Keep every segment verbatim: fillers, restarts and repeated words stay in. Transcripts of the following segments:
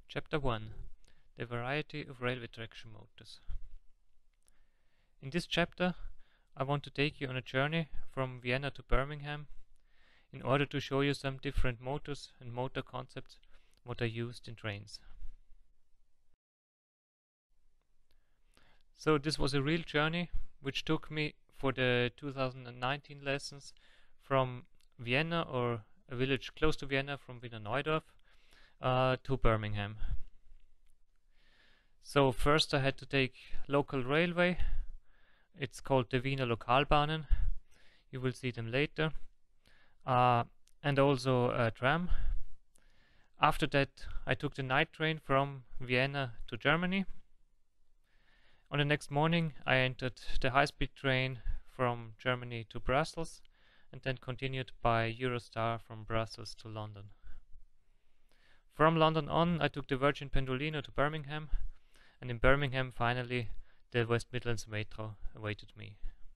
Chapter one. The variety of railway traction motors. In this chapter, I want to take you on a journey from Vienna to Birmingham in order to show you some different motors and motor concepts what are used in trains. So this was a real journey which took me for the two thousand nineteen lessons from Vienna, or a village close to Vienna, from Wiener Neudorf uh, to Birmingham. So first I had to take local railway. It's called the Wiener Lokalbahnen. You will see them later. Uh, and also a tram. After that I took the night train from Vienna to Germany. On the next morning I entered the high-speed train from Germany to Brussels and then continued by Eurostar from Brussels to London. From London on I took the Virgin Pendolino to Birmingham, and in Birmingham finally the West Midlands Metro awaited me.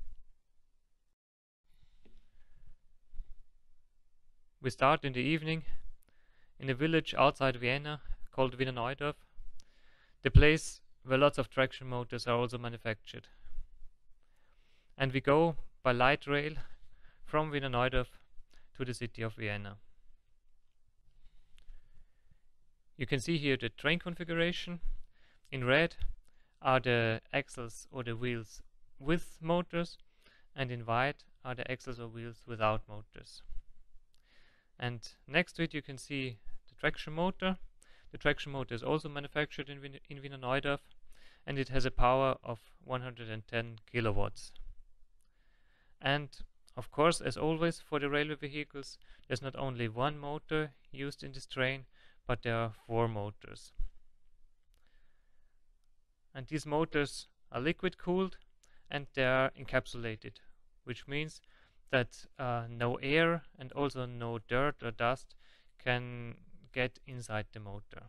We start in the evening in a village outside Vienna called Wiener Neudorf, the place where lots of traction motors are also manufactured. And we go by light rail from Wiener Neudorf to the city of Vienna. You can see here the train configuration. In red are the axles or the wheels with motors, and in white are the axles or wheels without motors. And next to it you can see the traction motor. The traction motor is also manufactured in, Wien in Wiener Neudorf, and it has a power of one hundred ten kilowatts. And of course, as always for the railway vehicles, there's not only one motor used in this train, but there are four motors. And these motors are liquid cooled and they are encapsulated, which means that uh, no air and also no dirt or dust can get inside the motor.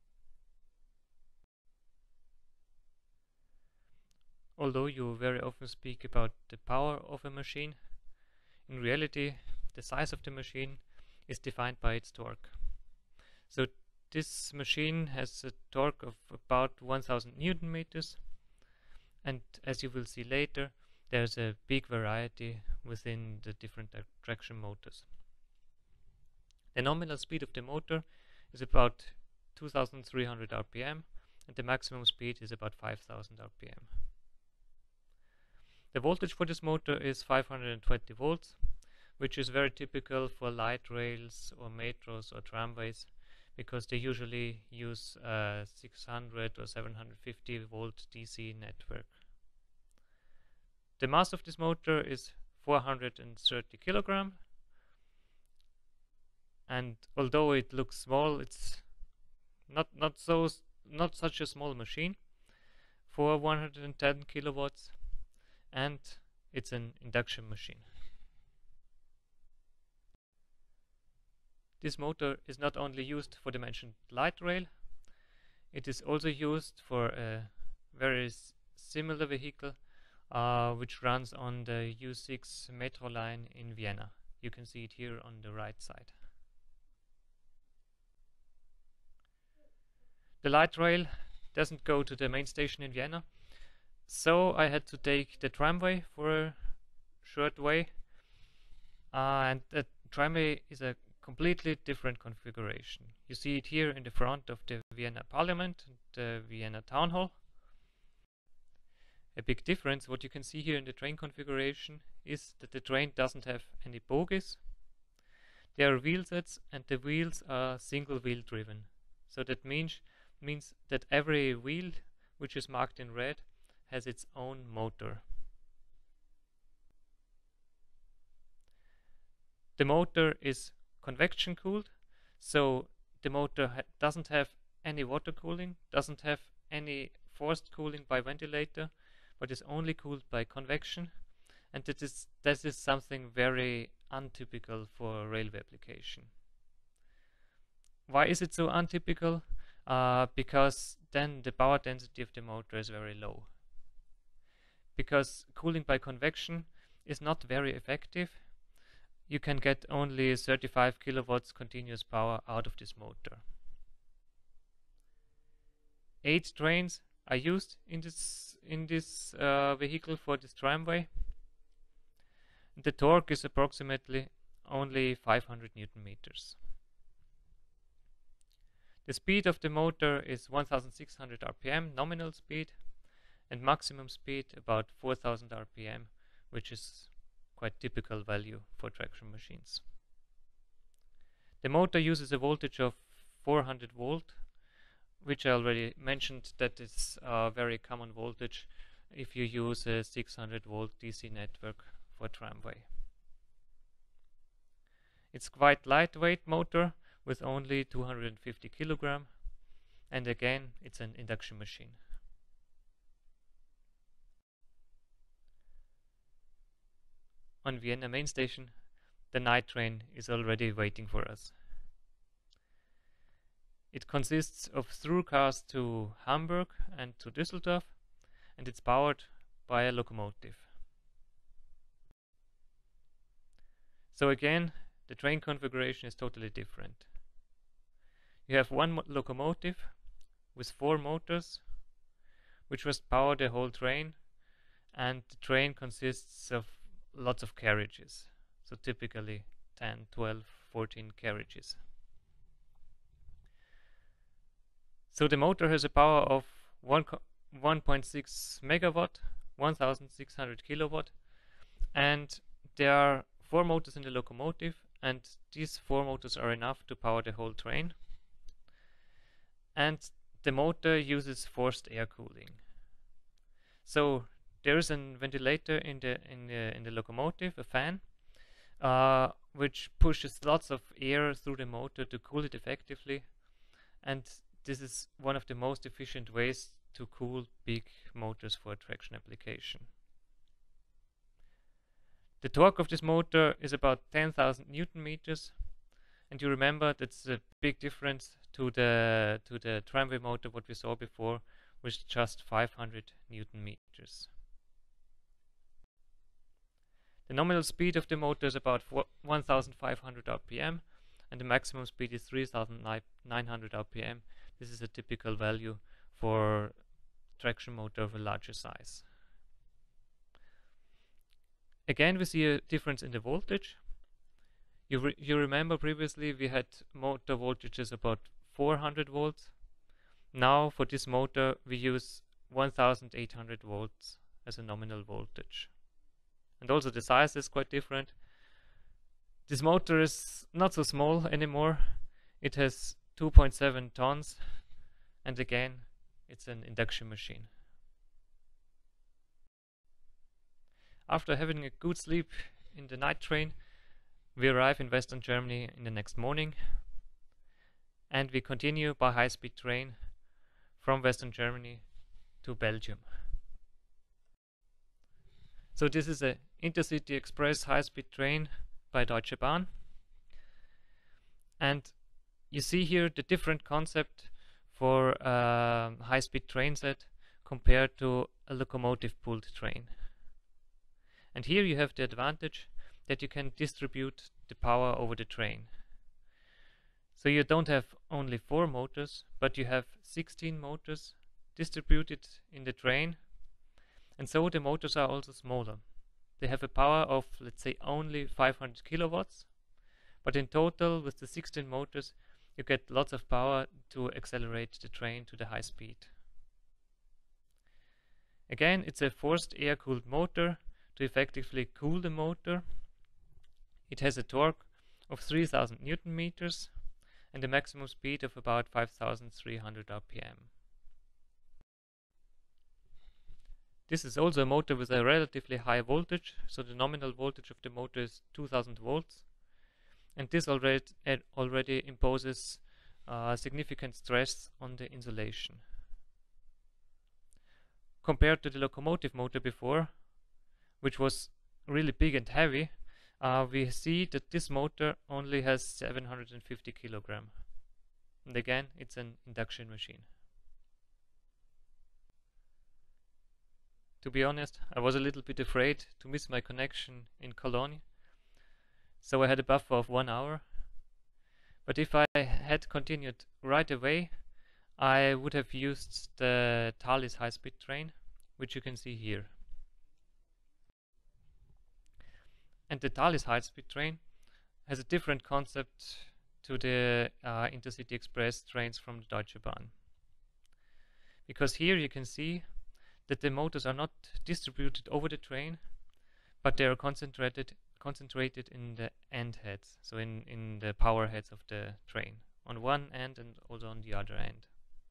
Although you very often speak about the power of a machine, in reality the size of the machine is defined by its torque. So this machine has a torque of about one thousand newton meters, and as you will see later, there's a big variety within the different traction motors. The nominal speed of the motor is about two thousand three hundred R P M, and the maximum speed is about five thousand R P M. The voltage for this motor is five hundred twenty volts, which is very typical for light rails or metros or tramways, because they usually use a six hundred or seven hundred fifty volt D C network. The mass of this motor is four hundred thirty kilograms, and although it looks small, it's not not so not such a small machine for one hundred ten kilowatts, and it's an induction machine. This motor is not only used for the mentioned light rail, it is also used for a very similar vehicle uh, which runs on the U six metro line in Vienna. You can see it here on the right side. The light rail doesn't go to the main station in Vienna, so I had to take the tramway for a short way, uh, and the tramway is a completely different configuration. You see it here in the front of the Vienna Parliament, the Vienna Town Hall. A big difference, what you can see here in the train configuration, is that the train doesn't have any bogies. There are wheel sets, and the wheels are single wheel driven. So that means, means that every wheel which is marked in red has its own motor. The motor is convection cooled, so the motor ha doesn't have any water cooling, doesn't have any forced cooling by ventilator, but is only cooled by convection, and that is, that is something very untypical for a railway application. Why is it so untypical? Uh, because then the power density of the motor is very low. Because cooling by convection is not very effective, you can get only thirty-five kilowatts continuous power out of this motor. eight trains are used in this in this uh, vehicle for this tramway. The torque is approximately only five hundred newton meters. The speed of the motor is one thousand six hundred R P M nominal speed, and maximum speed about four thousand R P M, which is quite typical value for traction machines. The motor uses a voltage of four hundred volt, which I already mentioned that is a very common voltage if you use a six hundred volt D C network for tramway. It's quite lightweight motor with only two hundred fifty kilogram, and again it's an induction machine. On Vienna main station, the night train is already waiting for us. It consists of through cars to Hamburg and to Düsseldorf, and it's powered by a locomotive. So again, the train configuration is totally different. You have one mo locomotive with four motors, which must power the whole train, and the train consists of lots of carriages, so typically ten, twelve, fourteen carriages. So the motor has a power of one point six megawatt, one thousand six hundred kilowatt, and there are four motors in the locomotive, and these four motors are enough to power the whole train. And the motor uses forced air cooling. So there is a ventilator in the in the in the locomotive, a fan, uh, which pushes lots of air through the motor to cool it effectively, and this is one of the most efficient ways to cool big motors for a traction application. The torque of this motor is about ten thousand newton meters, and you remember that's a big difference to the to the tramway motor what we saw before, with just five hundred newton meters. The nominal speed of the motor is about one thousand five hundred R P M, and the maximum speed is three thousand nine hundred R P M. This is a typical value for traction motor of a larger size. Again, we see a difference in the voltage. You, re you remember previously we had motor voltages about four hundred volts. Now for this motor we use one thousand eight hundred volts as a nominal voltage. And also the size is quite different. This motor is not so small anymore. It has two point seven tons, and again it's an induction machine. After having a good sleep in the night train, we arrive in Western Germany in the next morning, and we continue by high-speed train from Western Germany to Belgium. So this is a Intercity Express high-speed train by Deutsche Bahn, and you see here the different concept for a high-speed train set compared to a locomotive pulled train. And here you have the advantage that you can distribute the power over the train. So you don't have only four motors, but you have sixteen motors distributed in the train, and so the motors are also smaller. They have a power of, let's say, only five hundred kilowatts, but in total with the sixteen motors you get lots of power to accelerate the train to the high speed. Again, it's a forced air-cooled motor to effectively cool the motor. It has a torque of three thousand newton meters and a maximum speed of about five thousand three hundred R P M. This is also a motor with a relatively high voltage, so the nominal voltage of the motor is two thousand volts, and this already, uh, already imposes uh, significant stress on the insulation. Compared to the locomotive motor before, which was really big and heavy, uh, we see that this motor only has seven hundred fifty kilogram. And again, it's an induction machine. To be honest, I was a little bit afraid to miss my connection in Cologne, so I had a buffer of one hour. But if I had continued right away, I would have used the Thalys high-speed train, which you can see here. And the Thalys high-speed train has a different concept to the uh, Intercity Express trains from the Deutsche Bahn. Because here you can see that the motors are not distributed over the train, but they are concentrated concentrated in the end heads, so in, in the power heads of the train, on one end and also on the other end.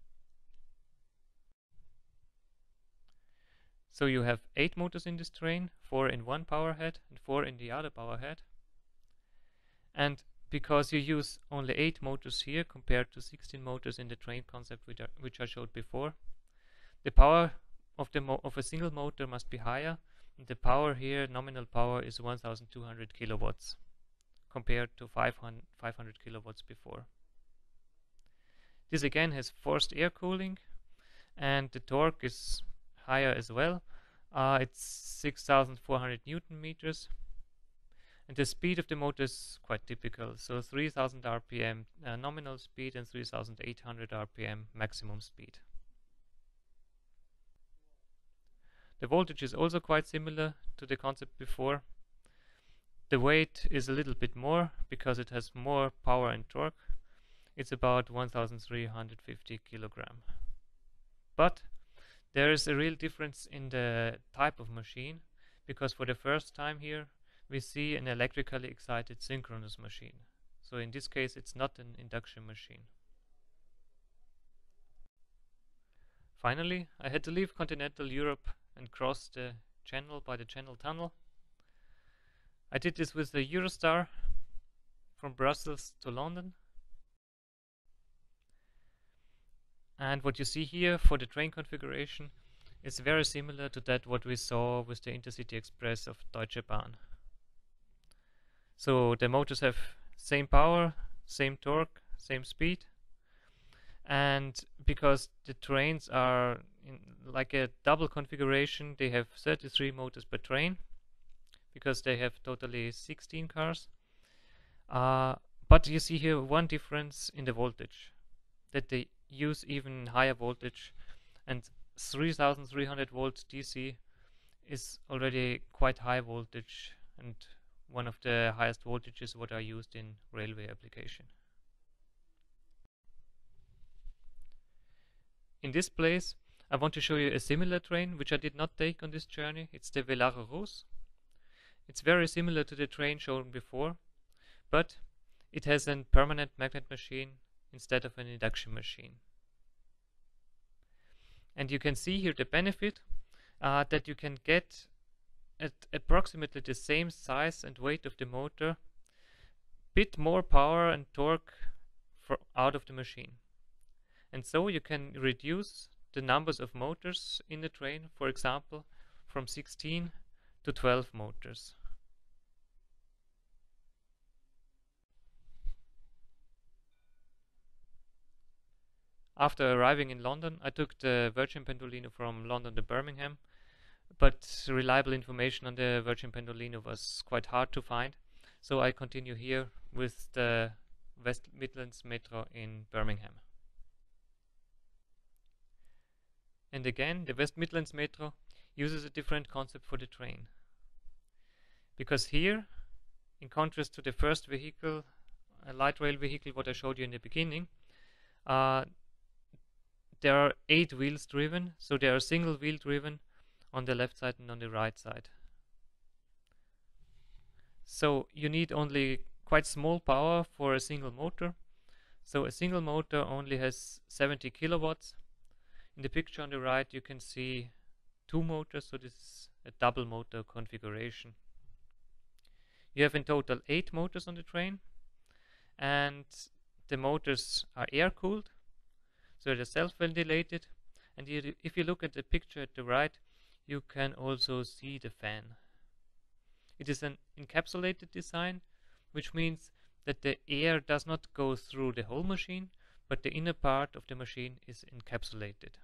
So you have eight motors in this train, four in one power head and four in the other power head. And because you use only eight motors here compared to sixteen motors in the train concept which, are, which I showed before, the power of, the mo of a single motor must be higher. The power here, nominal power, is one thousand two hundred kilowatts compared to five hundred kilowatts before. This again has forced air cooling, and the torque is higher as well. Uh, it's six thousand four hundred newton meters, and the speed of the motor is quite typical. So three thousand R P M uh, nominal speed and three thousand eight hundred R P M maximum speed. The voltage is also quite similar to the concept before. The weight is a little bit more because it has more power and torque. It's about one thousand three hundred fifty kilogram. But there is a real difference in the type of machine, because for the first time here we see an electrically excited synchronous machine. So in this case it's not an induction machine. Finally, I had to leave continental Europe and cross the channel by the Channel Tunnel. I did this with the Eurostar from Brussels to London. And what you see here for the train configuration is very similar to that what we saw with the Intercity Express of Deutsche Bahn. So the motors have same power, same torque, same speed, and because the trains are in like a double configuration, they have thirty-three motors per train, because they have totally sixteen cars. Uh, but you see here one difference in the voltage, that they use even higher voltage, and three thousand three hundred volts D C is already quite high voltage and one of the highest voltages what are used in railway application. In this place I want to show you a similar train which I did not take on this journey. It's the Velaro Rus. It's very similar to the train shown before, but it has a permanent magnet machine instead of an induction machine. And you can see here the benefit uh, that you can get at approximately the same size and weight of the motor, bit more power and torque for out of the machine. And so you can reduce the numbers of motors in the train, for example, from sixteen to twelve motors. After arriving in London, I took the Virgin Pendolino from London to Birmingham, but reliable information on the Virgin Pendolino was quite hard to find, so I continue here with the West Midlands Metro in Birmingham. And again, the West Midlands Metro uses a different concept for the train. Because here, in contrast to the first vehicle, a light rail vehicle, what I showed you in the beginning, uh, there are eight wheels driven, so they are single wheel driven on the left side and on the right side. So you need only quite small power for a single motor. So a single motor only has seventy kilowatts. In the picture on the right you can see two motors, so this is a double motor configuration. You have in total eight motors on the train, and the motors are air cooled, so they're self-ventilated, and you, if you look at the picture at the right, you can also see the fan. It is an encapsulated design, which means that the air does not go through the whole machine, but the inner part of the machine is encapsulated.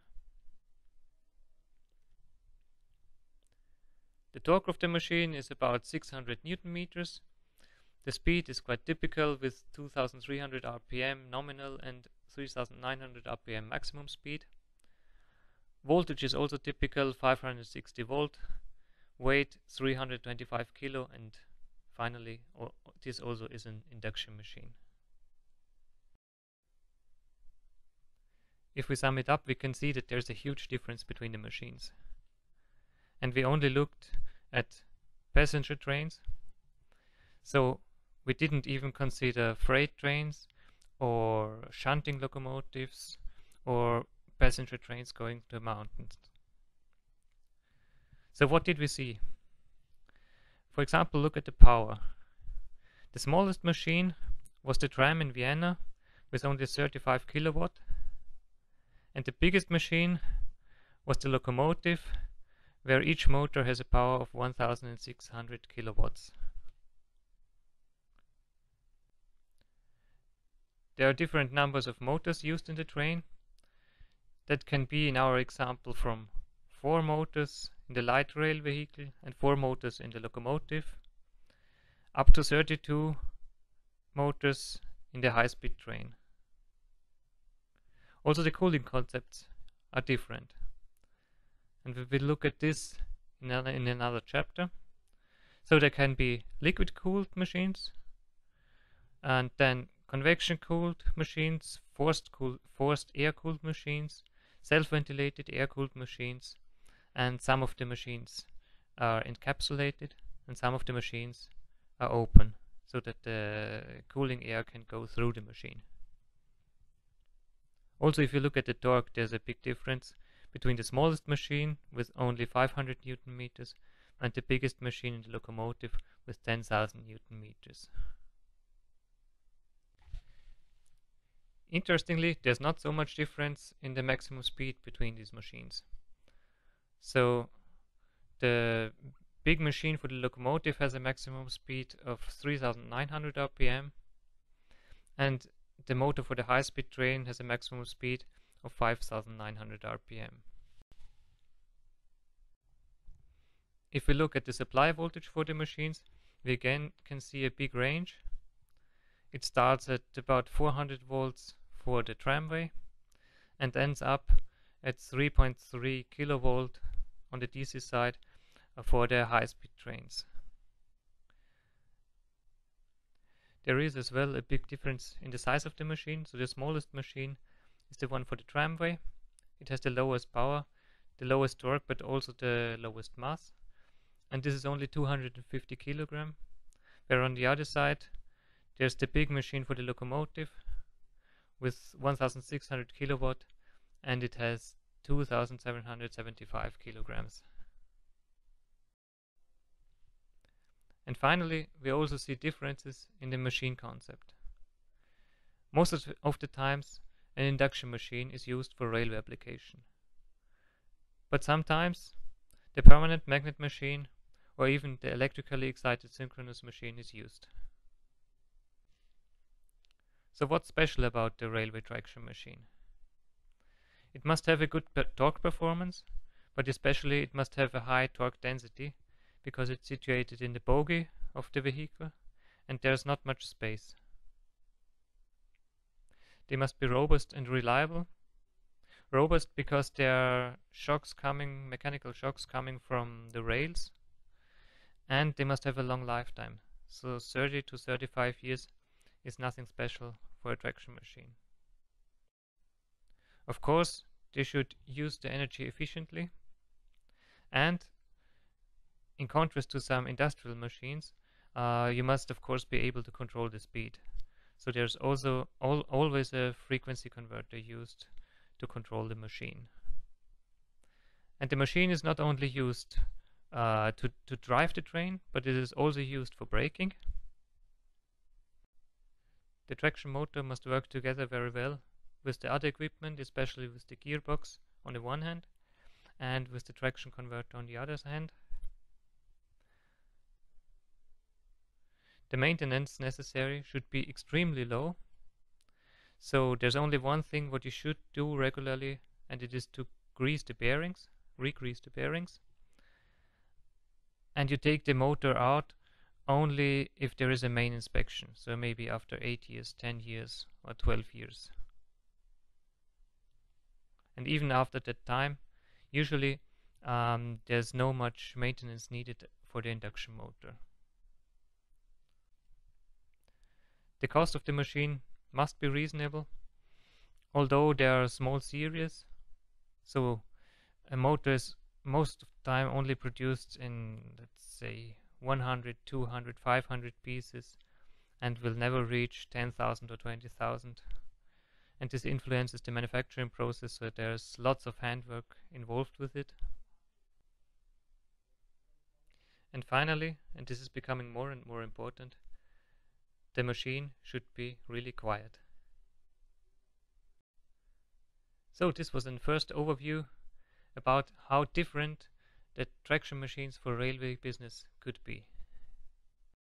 The torque of the machine is about six hundred newton meters. The speed is quite typical with two thousand three hundred R P M nominal and three thousand nine hundred R P M maximum speed. Voltage is also typical, five hundred sixty volt. Weight three hundred twenty-five kilo, and finally this also is an induction machine. If we sum it up, we can see that there's a huge difference between the machines. And we only looked at passenger trains, so we didn't even consider freight trains or shunting locomotives or passenger trains going to mountains. So what did we see? For example, look at the power. The smallest machine was the tram in Vienna with only thirty-five kilowatt, and the biggest machine was the locomotive, where each motor has a power of one thousand six hundred kilowatts. There are different numbers of motors used in the train. That can be, in our example, from four motors in the light rail vehicle and four motors in the locomotive, up to thirty-two motors in the high-speed train. Also, the cooling concepts are different, and we will look at this in another, in another chapter. So there can be liquid-cooled machines, and then convection-cooled machines, forced, cool, forced air-cooled machines, self-ventilated air-cooled machines, and some of the machines are encapsulated and some of the machines are open, so that the cooling air can go through the machine. Also, if you look at the torque, there's a big difference between the smallest machine with only five hundred newton meters and the biggest machine in the locomotive with ten thousand newton meters. Interestingly, there's not so much difference in the maximum speed between these machines. So the big machine for the locomotive has a maximum speed of three thousand nine hundred R P M, and the motor for the high-speed train has a maximum speed of five thousand nine hundred R P M. If we look at the supply voltage for the machines, we again can see a big range. It starts at about four hundred volts for the tramway and ends up at three point three kilovolt on the D C side for the high-speed trains. There is as well a big difference in the size of the machine. So the smallest machine is the one for the tramway. It has the lowest power, the lowest torque, but also the lowest mass. And this is only two hundred fifty kilogram. Where on the other side, there's the big machine for the locomotive with one thousand six hundred kilowatt, and it has two thousand seven hundred seventy-five kilograms. And finally, we also see differences in the machine concept. Most of, of the times, an induction machine is used for railway application. But sometimes, the permanent magnet machine or even the electrically excited synchronous machine is used. So what's special about the railway traction machine? It must have a good per torque performance, but especially it must have a high torque density, because it's situated in the bogie of the vehicle and there's not much space. They must be robust and reliable. Robust because there are shocks coming, mechanical shocks coming from the rails, and they must have a long lifetime. So thirty to thirty-five years is nothing special for a traction machine. Of course, they should use the energy efficiently, and in contrast to some industrial machines, uh, you must of course be able to control the speed. So there's also al always a frequency converter used to control the machine. And the machine is not only used uh, to, to drive the train, but it is also used for braking. The traction motor must work together very well with the other equipment, especially with the gearbox on the one hand and with the traction converter on the other hand. The maintenance necessary should be extremely low. So there's only one thing what you should do regularly, and it is to grease the bearings, re-grease the bearings. And you take the motor out only if there is a main inspection, so maybe after eight years, ten years or twelve years. And even after that time, usually um, there's no much maintenance needed for the induction motor. The cost of the machine must be reasonable, although there are small series, so a motor is most of the time only produced in, let's say, one hundred, two hundred, five hundred pieces, and will never reach ten thousand or twenty thousand. And this influences the manufacturing process, so there's lots of handwork involved with it. And finally, and this is becoming more and more important, the machine should be really quiet. So this was a first overview about how different the traction machines for railway business could be.